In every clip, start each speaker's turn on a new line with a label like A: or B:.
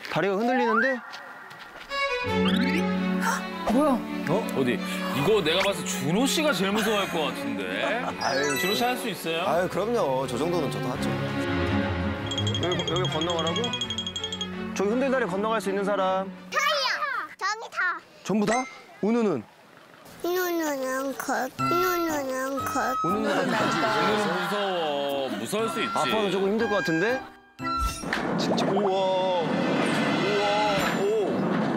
A: 다리가 흔들리는데?
B: 뭐야?
C: 어디? 이거 내가 봤을 때 준호 씨가 제일 무서워할 것 같은데.
A: 아유,
C: 준호 씨 할 수 있어요?
A: 아유, 그럼요. 저 정도는 저도 하죠. 여기 건너가라고? 저기 흔들다리 건너갈 수 있는 사람?
D: 저기 다.
A: 전부 다? 은우는?
D: 누누는 컷. 누누는 컷.
A: 은우는 가지.
C: 준호는 무서워. 무서울 수 있지.
A: 아빠는 조금 힘들 것 같은데? 진짜 우와. 오.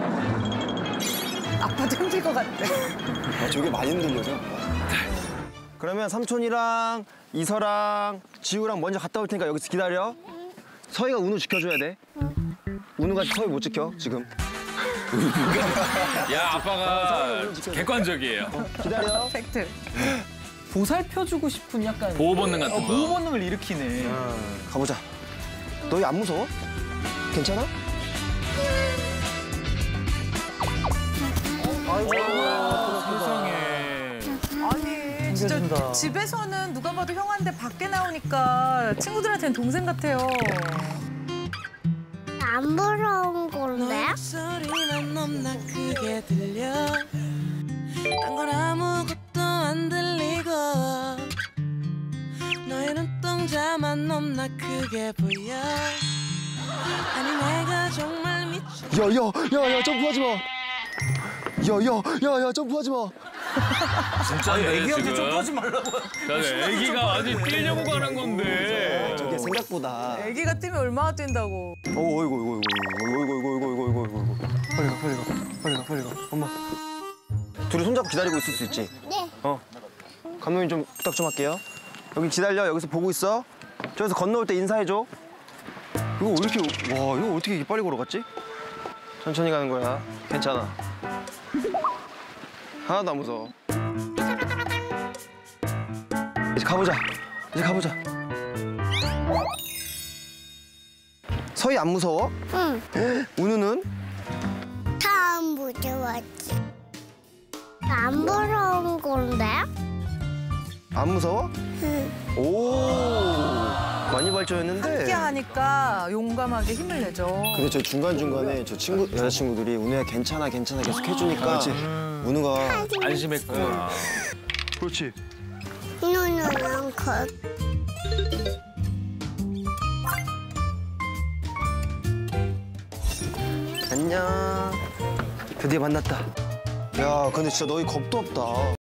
B: 아빠도 힘들 것 같대.
A: 아, 저게 많이 흔들려서. 그러면 삼촌이랑 이서랑 지우랑 먼저 갔다 올 테니까 여기서 기다려. 서희가 은우 지켜줘야 돼. 은우가 서희 못 지켜, 지금.
C: 야, 아빠가 객관적이에요.
A: 기다려.
B: 팩트. 보살펴주고 싶은 약간
C: 보호 본능 같은 거.
B: 보호 본능을 일으키네.
A: 가보자. 너희 안 무서워? 괜찮아?
C: 세상에.
B: 아니 진짜 집에서는 누가 봐도 형한테 밖에 나오니까 친구들한테는 동생 같아요.
D: 안 부러운 건데?
E: 소리만 너무나 크게 들려 딴 건 아무것도 안 들리고 너의 눈동자만 너무나 크게 보여 아니 내가 정말 미쳐
A: 야, 점프하지 마. 야, 점프하지 마.
C: 진짜 애기한테 좀 하지
B: 말라고.
C: 애기가 아직 뛰려고 가는 건데.
A: 저게 생각보다.
B: 애기가 뛰면 얼마나 뛴다고.
A: 어이구. 빨리 가. 엄마. 둘이 손잡고 기다리고 있을 수 있지?
D: 네.
A: 감독님 좀 부탁 좀 할게요. 여기 기다려. 여기서 보고 있어. 저기서 건너올 때 인사해줘. 이거 왜 이렇게, 이거 어떻게 이렇게 빨리 걸어갔지? 천천히 가는 거야. 괜찮아. 하나도 안 무서워. 이제 가보자. 서희 안 무서워?
D: 응.
A: 은우는?
D: 다 안 무서웠지. 안 부러운 건데?
A: 안 무서워?
D: 응.
A: 오, 많이 발전했는데.
B: 함께 하니까 용감하게 힘을 내죠.
A: 근데 저 중간중간에 저 여자친구들이 은우야 괜찮아 계속 해주니까 은우가
C: 안심했구나.
A: 그렇지.
D: 누누는 컷.
A: 안녕. 드디어 만났다. 야, 근데 진짜 너희 겁도 없다.